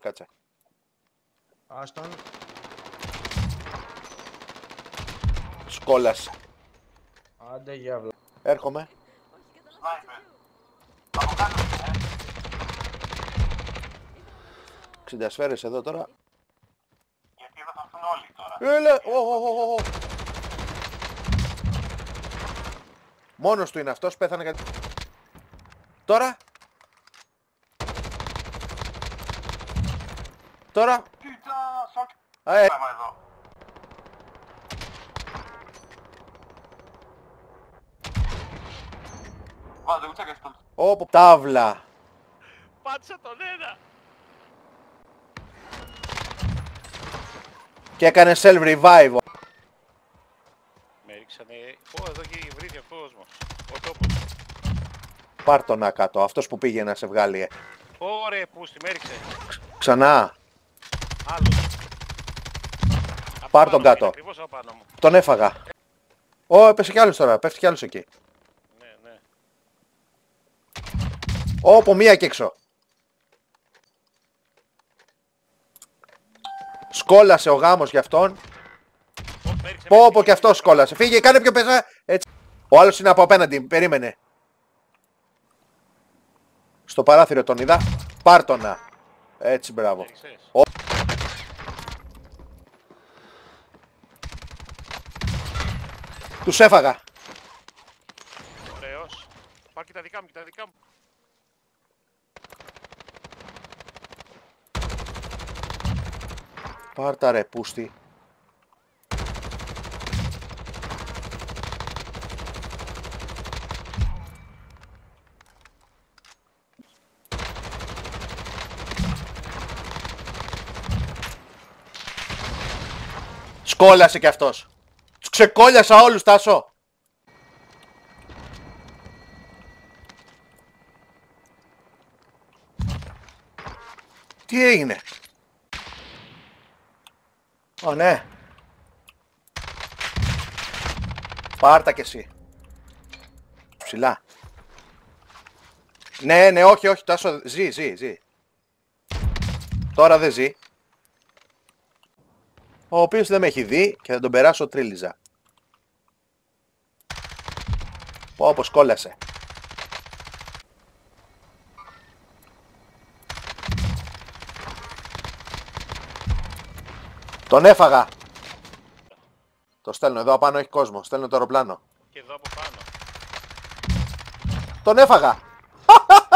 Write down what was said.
κάτσε. Άστον. Σκόλασε. Άντε γιαύλα. Έρχομαι. Σνάιπερ. Από κάτω, 60 σφαίρες εδώ τώρα. Γιατί εδώ θα έρθουν όλοι τώρα. Έλα! Μόνος του είναι αυτός, πέθανε κάτι. Τώρα. Τώρα. Κοίτα, σοκ. Α, Θέμα εδώ. Βάλτε ουτσέκα στο... Όπο, τάβλα. Πάτησα τον ένα. Και έκανε self-revive. Με ρίξανε... εδώ και βρήκε ο κόσμος. Ο τόπος. Πάρ' τον να κάτω, αυτός που πήγε να σε βγάλει. Ωραία, πούστη, με έριξε. Ξανά. Άλλος. Πάρ' τον κάτω. Ακριβώς απάνω μου. Τον έφαγα. Ω, έπεσε κι άλλος τώρα, πέφτει κι άλλος εκεί. Ναι, ναι. Όπο, μία και έξω. Σκόλασε ο γάμος για αυτόν. Πω και αυτός σκόλασε. Φύγε, κάνε πιο πεζά. Έτσι. Ο άλλος είναι από απέναντι, περίμενε. Στο παράθυρο τον είδα. Πάρτονα. Έτσι, μπράβο. Τους έφαγα. Ωραίος. Πάρ' και τα δικά μου, και τα δικά μου. Πάρτα ρε πούστη. Σκόλασε κι αυτός. Τους ξεκόλιασα όλους, Τάσο. Τι έγινε? Ω, ναι. Πάρτα κι εσύ. Ψηλά. Ναι, ναι, όχι, όχι, Τάσο, ζει. Τώρα δεν ζει. Ο οποίος δεν με έχει δει και θα τον περάσω τρίλιζα. Πω, όπως κόλασε. Τον έφαγα. Το στέλνω, εδώ απάνω έχει κόσμο. Στέλνω το αεροπλάνο. Και εδώ από πάνω. Τον έφαγα.